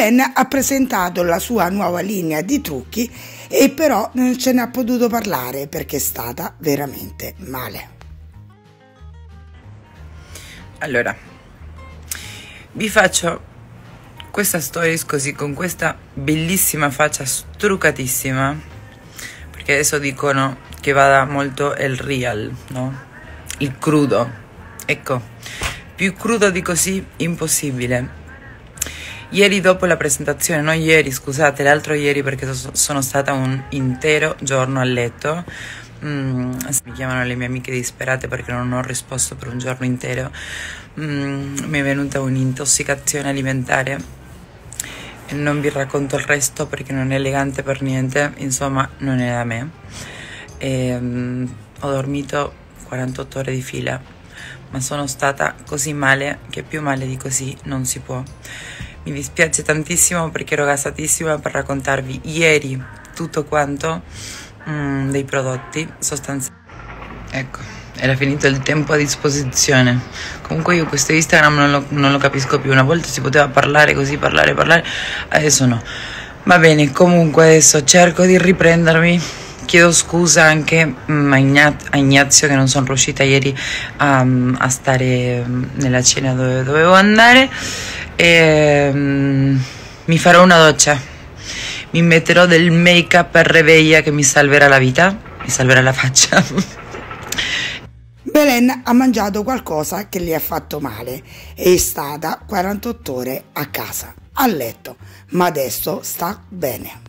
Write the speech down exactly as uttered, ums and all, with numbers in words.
Belen ha presentato la sua nuova linea di trucchi e però non ce ne ha potuto parlare perché è stata veramente male. Allora, vi faccio questa stories così con questa bellissima faccia struccatissima, perché adesso dicono che vada molto il real, no? Il crudo. Ecco, più crudo di così impossibile. Ieri dopo la presentazione, non ieri, scusate, l'altro ieri perché so, sono stata un intero giorno a letto. Mm, mi chiamano le mie amiche disperate perché non ho risposto per un giorno intero. Mm, mi è venuta un'intossicazione alimentare e non vi racconto il resto perché non è elegante per niente, insomma non è da me. E, mm, ho dormito quarantotto ore di fila, ma sono stata così male che più male di così non si può. Mi dispiace tantissimo perché ero gasatissima per raccontarvi ieri tutto quanto mm, dei prodotti sostanziali. Ecco, era finito il tempo a disposizione. Comunque io questo Instagram non lo, non lo capisco più. Una volta si poteva parlare così, parlare, parlare, adesso no. Va bene, comunque adesso cerco di riprendermi. Chiedo scusa anche mm, a, Ignaz a Ignazio che non sono riuscita ieri a, a stare nella cena dove dovevo andare. E, um, mi farò una doccia, mi metterò del make up per Reveglia che mi salverà la vita, mi salverà la faccia. Belen ha mangiato qualcosa che gli ha fatto male e è stata quarantotto ore a casa, a letto, ma adesso sta bene.